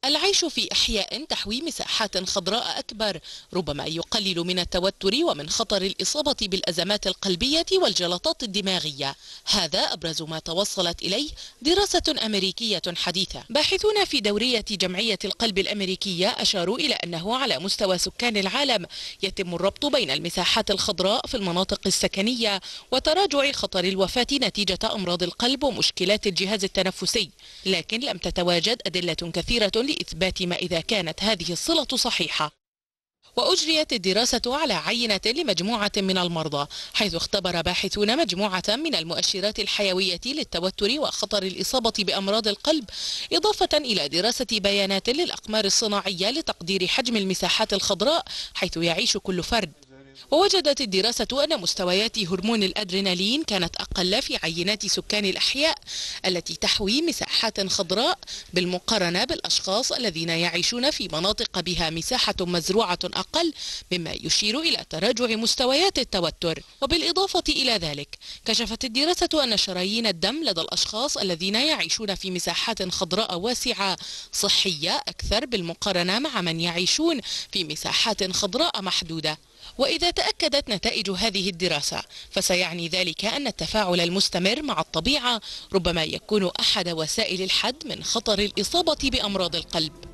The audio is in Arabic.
العيش في أحياء تحوي مساحات خضراء أكبر ربما يقلل من التوتر ومن خطر الإصابة بالأزمات القلبية والجلطات الدماغية. هذا أبرز ما توصلت إليه دراسة أمريكية حديثة. باحثون في دورية جمعية القلب الأمريكية أشاروا إلى أنه على مستوى سكان العالم يتم الربط بين المساحات الخضراء في المناطق السكنية وتراجع خطر الوفاة نتيجة أمراض القلب ومشكلات الجهاز التنفسي، لكن لم تتواجد أدلة كثيرة لإثبات ما إذا كانت هذه الصلة صحيحة. وأجريت الدراسة على عينة لمجموعة من المرضى، حيث اختبر باحثون مجموعة من المؤشرات الحيوية للتوتر وخطر الإصابة بأمراض القلب، إضافة إلى دراسة بيانات للأقمار الصناعية لتقدير حجم المساحات الخضراء حيث يعيش كل فرد. ووجدت الدراسة أن مستويات هرمون الأدرينالين كانت أقل في عينات سكان الأحياء التي تحوي مساحات خضراء بالمقارنة بالأشخاص الذين يعيشون في مناطق بها مساحة مزروعة أقل، مما يشير إلى تراجع مستويات التوتر. وبالإضافة إلى ذلك كشفت الدراسة أن شرايين الدم لدى الأشخاص الذين يعيشون في مساحات خضراء واسعة صحية أكثر بالمقارنة مع من يعيشون في مساحات خضراء محدودة. وإذا تأكدت نتائج هذه الدراسة فسيعني ذلك أن التفاعل المستمر مع الطبيعة ربما يكون أحد وسائل الحد من خطر الإصابة بأمراض القلب.